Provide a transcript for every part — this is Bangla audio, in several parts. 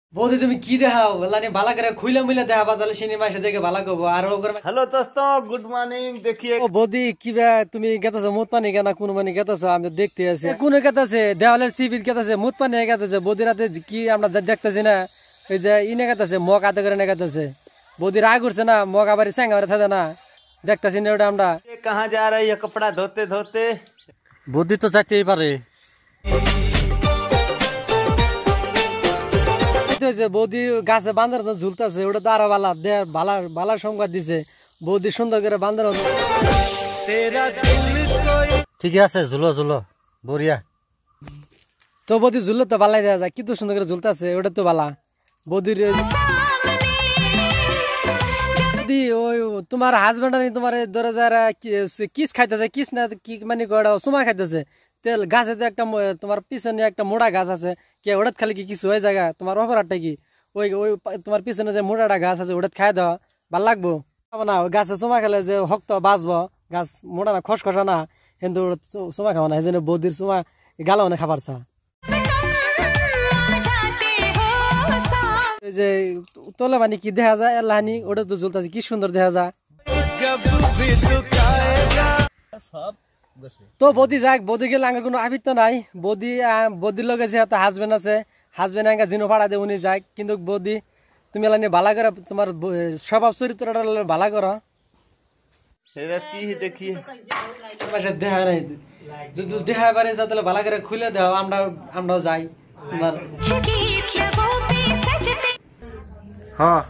বৌদি তুমি কি দেখাও লানি বালা করে খুইলা মুইলা দেখাবা তাহলে সিনেমা এসে দেখে বালা করবো আর हेलो दोस्तों गुड मॉर्निंग देखिए ও বৌদি কি বে তুমি গেতাছো মুত পানি কেনা কোন মানে গেতাছো আমি দেখতে আছি কোন গেতাছে দেওয়ালের সিবিত গেতাছে মুত পানি গেতাছে বৌদি রাতে কি আমরা দেখতেছি না এই যে ইনে গেতাছে মগ আতে করে গেতাছে বৌদি রাগ করছে না মগ আবার স্যাঙ্গা থাকে না দেখতেছি না ওটা আমরা कहाँ जा रही है कपड़ा धोते धोते বৌদি তো চাইতেই পারে বৌদি গাছে বান্দার ঝুলতেছে ওটা তো আরো বালা বালা সংবাদ দিছে বৌদি সুন্দর করে বান্দার ঠিক আছে ঝুলো ঝুলো বড়িয়া তো বৌদি ঝুললো তো বালাই দেওয়া যায় কিন্তু সুন্দর করে ঝুলতেছে ওটা তো বালা বৌদির ওই তোমার হাজবেন্ড তোমার ধরে যারা কিস খাইতেছে কিস না কি মানে সুমা খাইতেছে তেল গাছে তো একটা তোমার পিছনে একটা মোড়া গাছ আছে কে ওটাত খালি কি কিছু হয়ে জায়গা তোমার অপরাধটা কি ওই ওই তোমার পিছনে যে মোড়াটা গাছ আছে ওটাত খাই দেওয়া ভাল লাগবো না ওই গাছে চুমা খেলে যে হক্ত বাঁচবো গাছ মোড়া না খসখসা না কিন্তু চুমা খাওয়া না এই জন্য বৌদির চুমা গালা মানে খাবার চা এই যে তোলে মানে কি দেখা যায় এলাহানি ওটা তো জ্বলতেছে কি সুন্দর দেখা যায় তো বৌদি যাক বৌদি গেলে আঙ্গের কোনো আবিত্য নাই বৌদির লগে যেহেতু হাজবেন্ড আছে হাজবেন্ড আঙ্গা জিনো ভাড়া দেয় উনি যাক কিন্তু বৌদি তুমি এলানি বালা করো তোমার স্বভাব চরিত্রটা বালা করো देखिए দেখা নাই যদি দেখা পারে তাহলে বালা করে খুলে দাও আমরাও যাই তোমার हाँ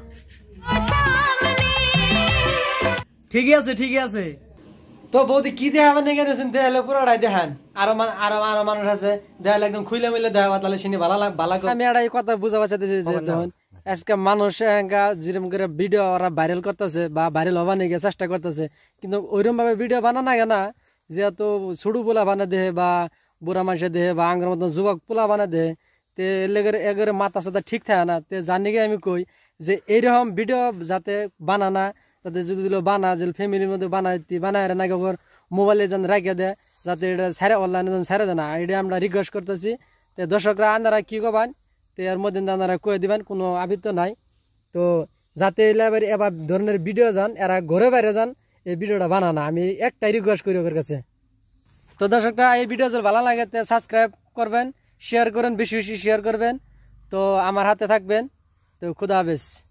ঠিকই আছে ঠিকই আছে তো বৌদি কি দেখাবেন না গেছেন দেখালে পুরোটাই দেখান আরো আরো মানুষ আছে দেখালে একদম খুলে মিলে দেখাবা তাহলে সিনি ভালো আমি একটা কথা বুঝা পাচ্ছি যে তখন আজকে মানুষ যেরকম করে ভিডিও ওরা ভাইরাল করতেছে বা ভাইরাল হবার নিয়ে চেষ্টা করতেছে কিন্তু ওইরকম ভাবে ভিডিও বানানা কেনা যেহেতু ছুড়ু পোলা বানা দেহে বা বুড়া মানুষের দেহে বা আঙ্গের মতন যুবক পোলা বানা দেহে তে এগরে মাথা সাথে ঠিক থাকে না তে জানি গে আমি কই যে এইরকম ভিডিও যাতে বানানা তাতে যদি বানা যে ফ্যামিলির মধ্যে বানায় না ওর মোবাইলে যেন রাখিয়ে দেয় যাতে এটা ছাড়ে অনলাইনে যেন ছাড়ে দেয় না এটা আমরা রিকোয়েস্ট করতেছি তো দর্শকরা আনারা কি করবেন তো এর মধ্যে আনারা কয়ে দিবেন কোনো আবৃত্ত নাই তো যাতে এবার ধরনের ভিডিও যান এরা ঘরে বাইরে যান এই ভিডিওটা বানানা আমি একটাই রিকোয়েস্ট করি ওর কাছে তো দর্শকরা এই ভিডিও যদি ভালো লাগে তো সাবস্ক্রাইব করবেন শেয়ার করেন বেশি বেশি শেয়ার করবেন তো আমার হাতে থাকবেন তো খুদা হাফেজ।